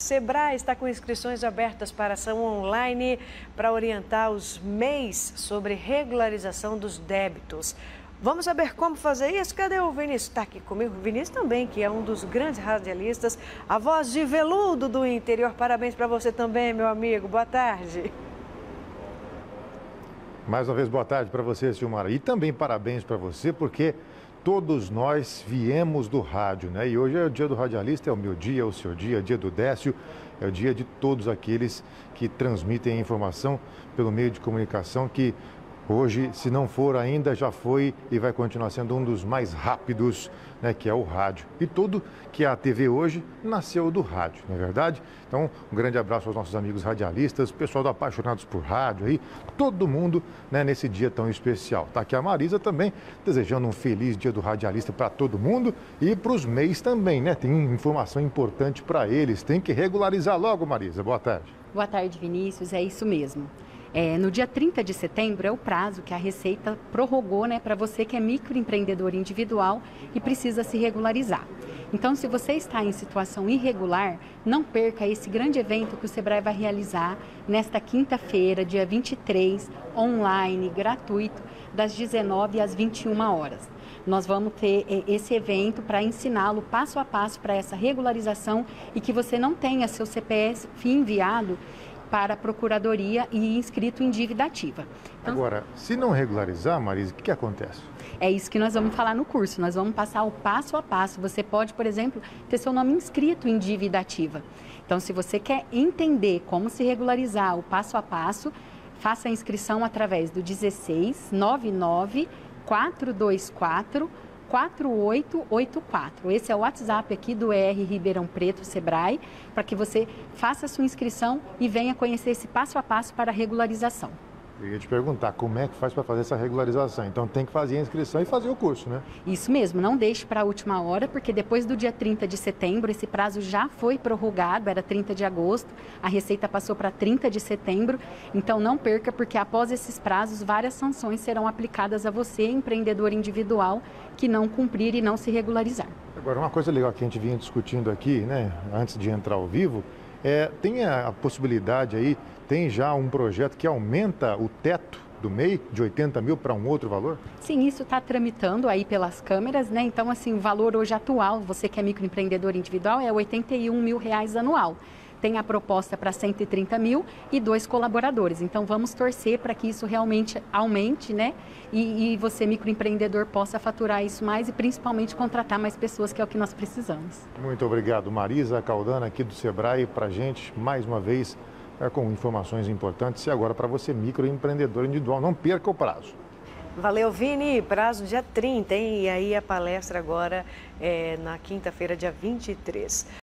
Sebrae está com inscrições abertas para ação online para orientar os MEIs sobre regularização dos débitos. Vamos saber como fazer isso? Cadê o Vinícius? Está aqui comigo. O Vinícius também, que é um dos grandes radialistas, a voz de veludo do interior. Parabéns para você também, meu amigo. Boa tarde. Mais uma vez, boa tarde para você, Silmara. E também parabéns para você, porque todos nós viemos do rádio, né? E hoje é o dia do radialista, é o meu dia, é o seu dia, é o dia do Décio, é o dia de todos aqueles que transmitem informação pelo meio de comunicação que hoje, se não for ainda, já foi e vai continuar sendo um dos mais rápidos, né, que é o rádio. E tudo que é a TV hoje nasceu do rádio, não é verdade? Então, um grande abraço aos nossos amigos radialistas, pessoal do Apaixonados por Rádio aí, todo mundo, né, nesse dia tão especial. Tá aqui a Marisa também, desejando um feliz dia do radialista para todo mundo e para os MEIs também, né? Tem informação importante para eles, tem que regularizar logo, Marisa. Boa tarde. Boa tarde, Vinícius, é isso mesmo. No dia 30 de setembro é o prazo que a Receita prorrogou, né, para você que é microempreendedor individual e precisa se regularizar. Então, se você está em situação irregular, não perca esse grande evento que o Sebrae vai realizar nesta quinta-feira, dia 23, online, gratuito, das 19 às 21 horas. Nós vamos ter esse evento para ensiná-lo passo a passo para essa regularização e que você não tenha seu CPF enviado para a Procuradoria e inscrito em dívida ativa. Então, agora, se não regularizar, Marisa, o que acontece? É isso que nós vamos falar no curso. Nós vamos passar o passo a passo. Você pode, por exemplo, ter seu nome inscrito em dívida ativa. Então, se você quer entender como se regularizar o passo a passo, faça a inscrição através do 1699 424 4884. Esse é o WhatsApp aqui do Ribeirão Preto Sebrae, para que você faça a sua inscrição e venha conhecer esse passo a passo para a regularização. Eu ia te perguntar como é que faz para fazer essa regularização. Então tem que fazer a inscrição e fazer o curso, né? Isso mesmo, não deixe para a última hora, porque depois do dia 30 de setembro, esse prazo já foi prorrogado, era 30 de agosto, a Receita passou para 30 de setembro, então não perca, porque após esses prazos, várias sanções serão aplicadas a você, empreendedor individual, que não cumprir e não se regularizar. Agora, uma coisa legal que a gente vinha discutindo aqui, né, antes de entrar ao vivo, tem a possibilidade aí, tem já um projeto que aumenta o teto do MEI de 80 mil para um outro valor? Sim, isso está tramitando aí pelas câmeras, né? Então, assim, o valor hoje atual, você que é microempreendedor individual, é R$ 81 mil anual. Tem a proposta para 130 mil e 2 colaboradores. Então, vamos torcer para que isso realmente aumente, né? E você, microempreendedor, possa faturar isso mais e principalmente contratar mais pessoas, que é o que nós precisamos. Muito obrigado, Marisa Caldana, aqui do Sebrae, para a gente, mais uma vez, com informações importantes. E agora, para você, microempreendedor individual, não perca o prazo. Valeu, Vini. Prazo dia 30, hein? E aí a palestra agora é na quinta-feira, dia 23.